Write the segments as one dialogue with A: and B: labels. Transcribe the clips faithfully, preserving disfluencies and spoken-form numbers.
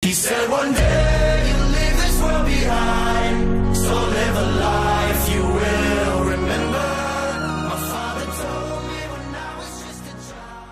A: He said one day you'll leave this world behind, so live a life you will remember. My father told me when I was just a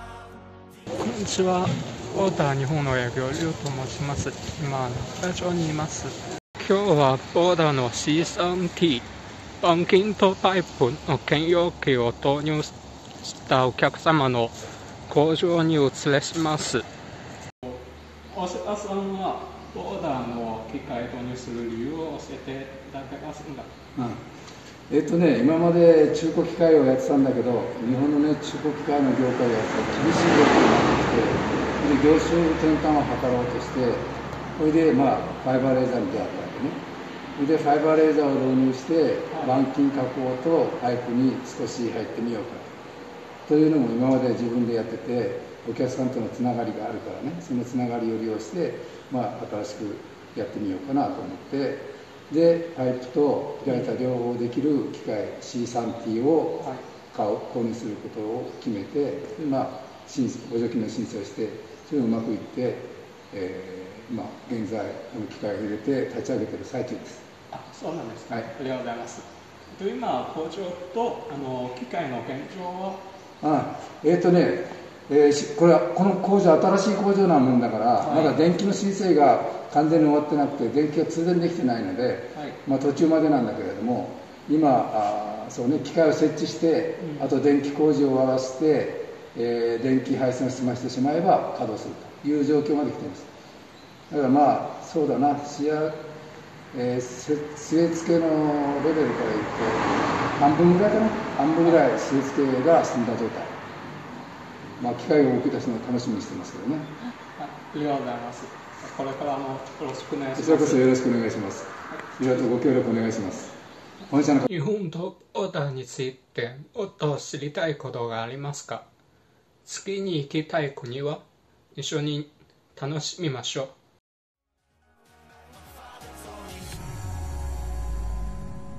A: child.
B: こんにちは、オーダー日本の営業、リュウと申します。今、中条にいます。今日はオーダーの シースリーティー、板金とパイプの兼用機を投入したお客様の工場にお連れします。大瀬さんはオーダーの機械を導入する理由を教えていただけますか？
C: うん、えっとね、今まで中古機械をやってたんだけど、日本のね、中古機械の業界がやっぱり厳しい業界になってきて、で業種転換を図ろうとして、それで、まあ、ファイバーレーザーに出会ったわけね。それで、ファイバーレーザーを導入して、板金加工とパイプに少し入ってみようかというのも今まで自分でやってて、お客さんとのつながりがあるからね、そのつながりを利用して、まあ、新しくやってみようかなと思って、で、パイプと平板両方できる機械 シースリーティー を買う、購入することを決めて、でまあ、補助金の申請をして、それがうまくいって、えーまあ、現在、この機械を入れて立ち上げている最中です。
B: あ、そうなんですね。
C: はい、
B: ありがとうございます。で今、工場とあの機械の現状は
C: あえっ、ー、とね、えー、これはこの工場、新しい工場なもんだから、はい、まだ電気の申請が完全に終わってなくて、電気が通電できてないので、はい、まあ、途中までなんだけれども、今、あそうね、機械を設置して、うん、あと電気工事を終わらせて、えー、電気配線を済ませてしまえば稼働するという状況まで来ています。だからまあ、そうだな、仕上えー、据え付けのレベルから言って半分ぐらいかな、半分ぐらい据え付けが済んだ状態、まあ、機会を動き出すのを楽しみにしてますけどね。
B: ありがとうございます。これからもよろしくお願いします。
C: こちらこそよろしくお願いします。いろいろとご協力お願いします。本社の
B: 日本とオーダーについてもっと知りたいことがありますか？次に行きたい国は一緒に楽しみましょう。